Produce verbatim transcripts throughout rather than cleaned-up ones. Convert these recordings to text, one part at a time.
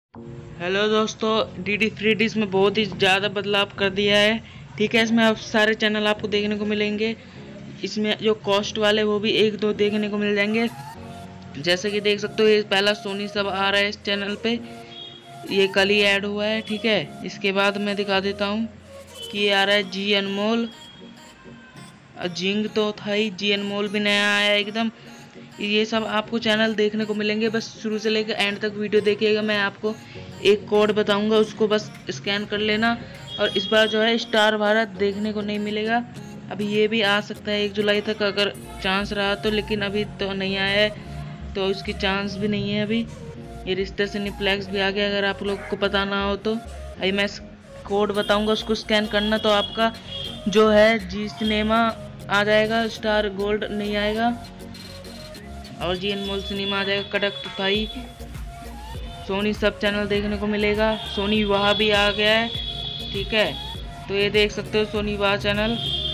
Hello दोस्तों, D D free dish में बहुत ही ज़्यादा बदलाव कर दिया है। ठीक है, इसमें अब सारे चैनल आपको देखने को मिलेंगे। इसमें जो कॉस्ट वाले वो भी एक दो देखने को मिल जाएंगे। जैसे कि देख सकते हो, ये पहला सोनी सब आ रहा है इस चैनल पे, ये कल ही ऐड हुआ है। ठीक है, इसके बाद मैं दिखा देता हूँ कि ये आ रहा है जी अनमोल। जिंग तो था ही, जी अनमोल भी नया आया है एकदम। ये सब आपको चैनल देखने को मिलेंगे। बस शुरू से लेकर एंड तक वीडियो देखिएगा। मैं आपको एक कोड बताऊंगा, उसको बस स्कैन कर लेना। और इस बार जो है स्टार भारत देखने को नहीं मिलेगा। अभी ये भी आ सकता है एक जुलाई तक अगर चांस रहा तो, लेकिन अभी तो नहीं आया है, तो इसकी चांस भी नहीं है अभी। ये रिश्ते से सिनेप्लेक्स भी आ गया, अगर आप लोग को पता ना हो तो। अभी मैं कोड बताऊंगा, उसको स्कैन करना तो आपका जो है जी सिनेमा आ जाएगा, स्टार गोल्ड नहीं आएगा। और जी अनमोल सिनेमा आ जाएगा, कड़क तुथाई। सोनी सब चैनल देखने को मिलेगा। सोनी वहाँ भी आ गया है। ठीक है, तो ये देख सकते हो सोनी वाह चैनल,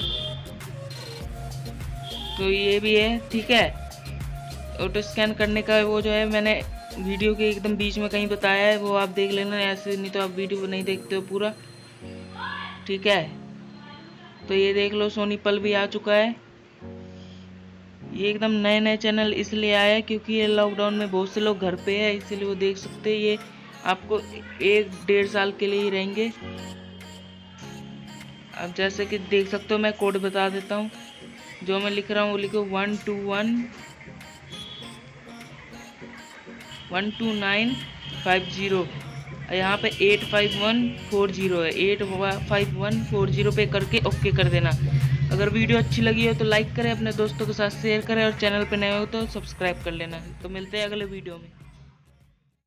तो ये भी है। ठीक है, ऑटो स्कैन करने का वो जो है मैंने वीडियो के एकदम बीच में कहीं बताया है, वो आप देख लेना, ऐसे नहीं तो आप वीडियो नहीं देखते हो पूरा। ठीक है, तो ये देख लो सोनी पल भी आ चुका है। ये एकदम नए नए चैनल इसलिए आया है क्योंकि ये लॉकडाउन में बहुत से लोग घर पे है, इसीलिए वो देख सकते हैं। ये आपको एक डेढ़ साल के लिए ही रहेंगे। अब जैसे कि देख सकते हो, मैं कोड बता देता हूँ। जो मैं लिख रहा हूँ वो लिखो one two one one two nine five zero. यहाँ पे eight five one four zero है, eight five one four zero पे करके ओके कर देना। अगर वीडियो अच्छी लगी हो तो लाइक करें, अपने दोस्तों के साथ शेयर करें, और चैनल पे नए हो तो सब्सक्राइब कर लेना। तो मिलते हैं अगले वीडियो में।